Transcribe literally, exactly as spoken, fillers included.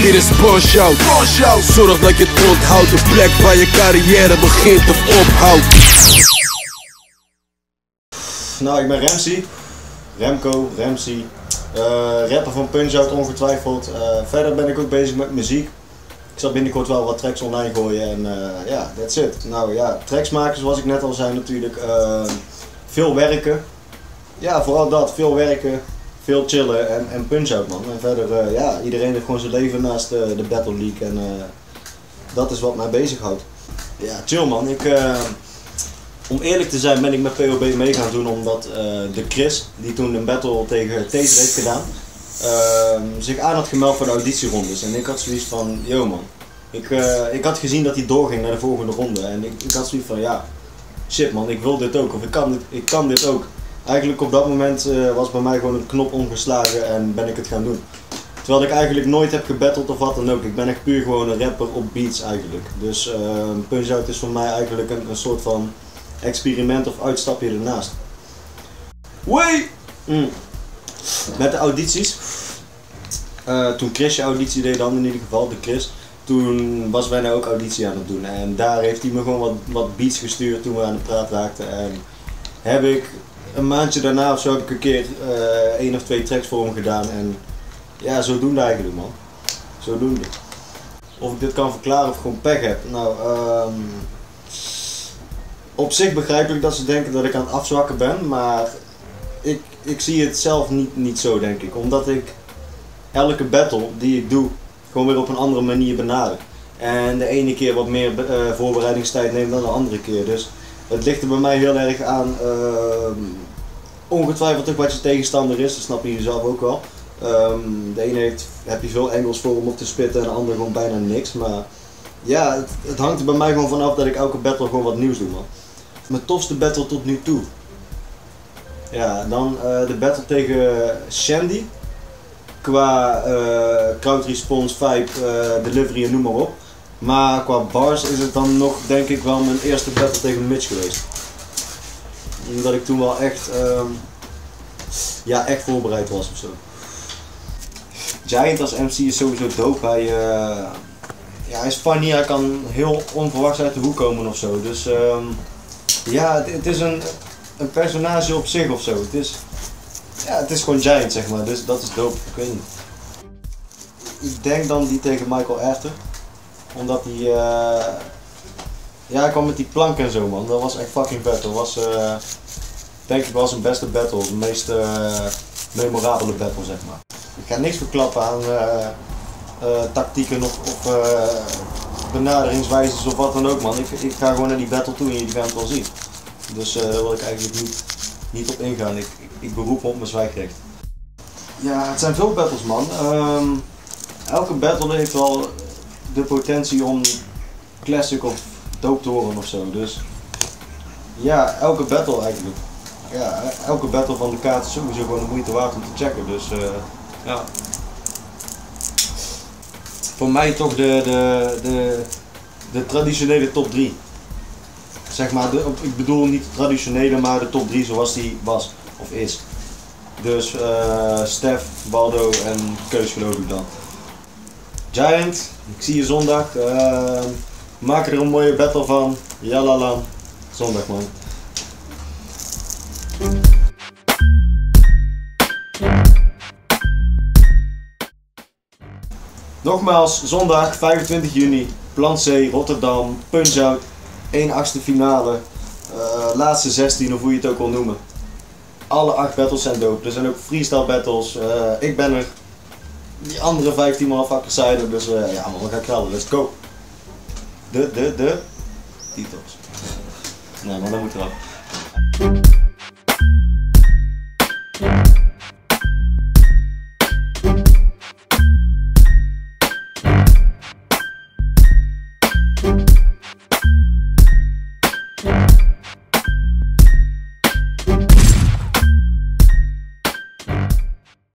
Dit is Punch-Out. Zorg dat je het onthoudt, de plek waar je carrière begint of ophoudt. Nou, ik ben Ramsey. Remco, Ramsey. Uh, rapper van Punch-Out ongetwijfeld. Uh, verder ben ik ook bezig met muziek. Ik zal binnenkort wel wat tracks online gooien en ja, uh, yeah, that's it. Nou ja, tracks maken zoals ik net al zei natuurlijk. Uh, veel werken. Ja, vooral dat. Veel werken. Veel chillen en, en Punch-Out man. En verder, uh, ja, iedereen heeft gewoon zijn leven naast de, de Battle League en uh, dat is wat mij bezighoudt. Ja, chill man. Ik, uh, om eerlijk te zijn ben ik met P O B mee gaan doen omdat uh, de Chris, die toen een battle tegen Taser heeft gedaan, uh, zich aan had gemeld voor de auditierondes. En ik had zoiets van, yo man, ik, uh, ik had gezien dat hij doorging naar de volgende ronde en ik, ik had zoiets van, ja, shit man, ik wil dit ook of ik kan dit, ik kan dit ook. Eigenlijk op dat moment uh, was bij mij gewoon een knop omgeslagen en ben ik het gaan doen. Terwijl ik eigenlijk nooit heb gebatteld of wat dan ook. Ik ben echt puur gewoon een rapper op beats eigenlijk. Dus uh, Punch-Out is voor mij eigenlijk een, een soort van experiment of uitstapje ernaast. Wee! Mm. Met de audities. Uh, toen Chris je auditie deed dan in ieder geval, de Chris. Toen was wij nou ook auditie aan het doen. En daar heeft hij me gewoon wat, wat beats gestuurd toen we aan de praat raakten. En heb ik een maandje daarna of zo heb ik een keer uh, één of twee tracks voor hem gedaan. En ja, zodoende eigenlijk man. Zodoende. Of ik dit kan verklaren of gewoon pech heb. Nou, um, op zich begrijpelijk dat ze denken dat ik aan het afzwakken ben, maar ik, ik zie het zelf niet, niet zo denk ik. Omdat ik elke battle die ik doe gewoon weer op een andere manier benader. En de ene keer wat meer uh, voorbereidingstijd neemt dan de andere keer. Dus het ligt er bij mij heel erg aan, uh, ongetwijfeld ook wat je tegenstander is, dat snap je zelf ook wel. Um, de ene heeft, heb je veel angles voor om op te spitten en de andere gewoon bijna niks. Maar ja, het, het hangt er bij mij gewoon vanaf dat ik elke battle gewoon wat nieuws doe man. Mijn tofste battle tot nu toe. Ja, dan uh, de battle tegen Shandy. Qua uh, crowd response, vibe, uh, delivery en noem maar op. Maar qua bars is het dan nog denk ik wel mijn eerste battle tegen Mitch geweest. Omdat ik toen wel echt, um, ja, echt voorbereid was ofzo. Giant als M C is sowieso dope. Hij, uh, ja, hij is funny, hij kan heel onverwachts uit de hoek komen ofzo. Dus um, ja, het, het is een, een personage op zich ofzo. Het is, ja, het is gewoon Giant zeg maar, dus dat is dope. Ik weet niet. Ik denk dan die tegen Michael After. Omdat hij, uh, ja, hij kwam met die plank en zo man. Dat was echt fucking vet. Dat was, uh, denk ik wel zijn beste battle, de meest uh, memorabele battle zeg maar. Ik ga niks verklappen aan uh, uh, tactieken of, of uh, benaderingswijzes of wat dan ook man. Ik, ik ga gewoon naar die battle toe en jullie gaan het wel zien. Dus uh, daar wil ik eigenlijk niet, niet op ingaan. Ik, ik, ik beroep me op mijn zwijgrecht. Ja, het zijn veel battles man. Um, elke battle heeft wel de potentie om classic of dope te horen ofzo. Dus ja, elke battle eigenlijk. Ja, elke battle van de kaart is sowieso gewoon de moeite waard om te checken. Dus uh, ja. Voor mij toch de, de, de, de traditionele top drie. Zeg maar, de, ik bedoel niet de traditionele, maar de top drie zoals die was of is. Dus uh, Stef, Baldo en Keus geloof ik dan. Giant, ik zie je zondag. Uh, maak er een mooie battle van. Yalala. Zondag man. Nogmaals, zondag vijfentwintig juni, Plan C, Rotterdam, Punch-Out, één achtste finale, uh, laatste zestien of hoe je het ook wil noemen. Alle acht battles zijn dope, er zijn ook freestyle battles, uh, ik ben er, die andere vijftien motherfuckers zijn er, dus uh, ja man, we gaan knallen, let's go. De, de, de, titels. Nee man, dat moet eraf.